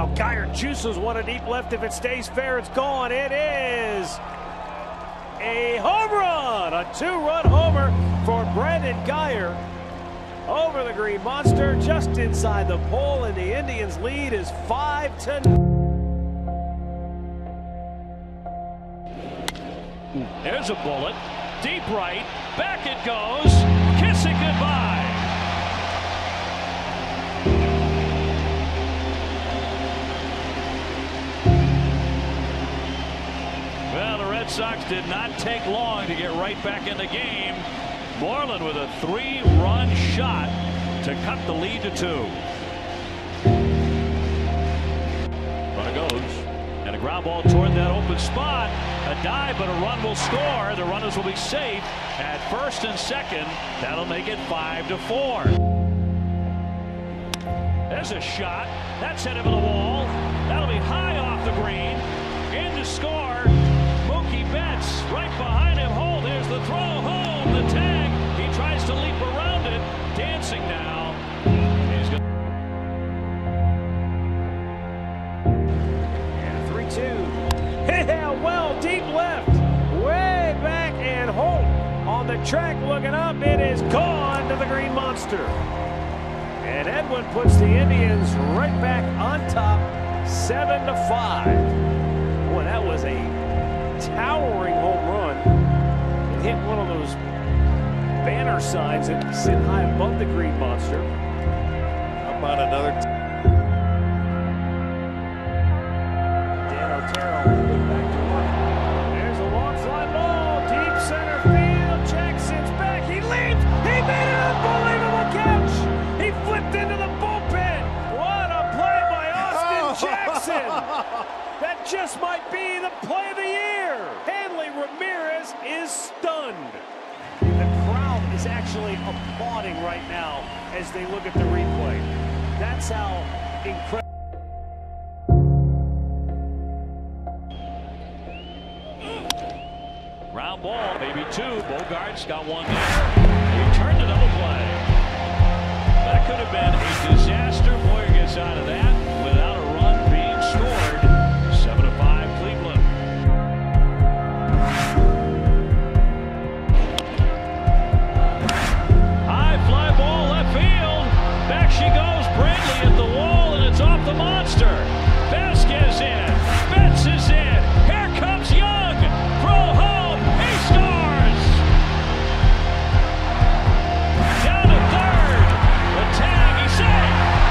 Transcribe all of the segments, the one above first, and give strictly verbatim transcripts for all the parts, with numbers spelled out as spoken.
Now Geyer juices one a deep left. If it stays fair, it's gone. It is a home run, a two-run homer for Brandon Geyer over the Green Monster, just inside the pole, and the Indians' lead is five to nine. There's a bullet, deep right, back it goes, kiss it goodbye. Well, the Red Sox did not take long to get right back in the game. Moreland with a three-run shot to cut the lead to two. Runner goes, and a ground ball toward that open spot. A dive, but a run will score. The runners will be safe at first and second. That'll make it five to four. There's a shot. That's headed to the wall. That'll be high off the green. In to score. Mookie Betts right behind him. Hold. There's the throw home. The tag. He tries to leap around it. Dancing now. He's going. And three two. Yeah, well, deep left. Way back, and Holt on the track looking up. It is gone to the Green Monster. And Edwin puts the Indians right back on top, seven to five. Boy, that was a towering home run. It hit one of those banner signs that sit high above the Green Monster. How about another? Dan Otero back to work. There's a long fly ball, deep center field. Jackson's back. He leaps. He made an unbelievable catch. He flipped into the bullpen. What a play by Austin Oh. Jackson. That just might be the play of the year. Hanley Ramirez is stunned. The crowd is actually applauding right now as they look at the replay. That's how incredible. Ground ball, maybe two. Bogart's got one there. He turned a double play. That could have been a disaster. Boyer gets out of that without a run being scored. Seven to five, Cleveland. High fly ball, left field. Back she goes. Bradley at the wall, and it's off the Monster. Vasquez in. Betts is in. Here comes Young. Throw home. He scores. Down to third. The tag. He's safe.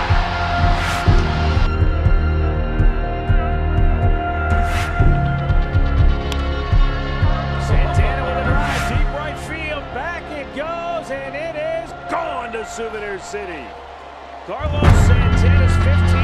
Santana with a drive, deep right field, back it goes, and it is gone to Souvenir City. Carlos Santana's fifteen.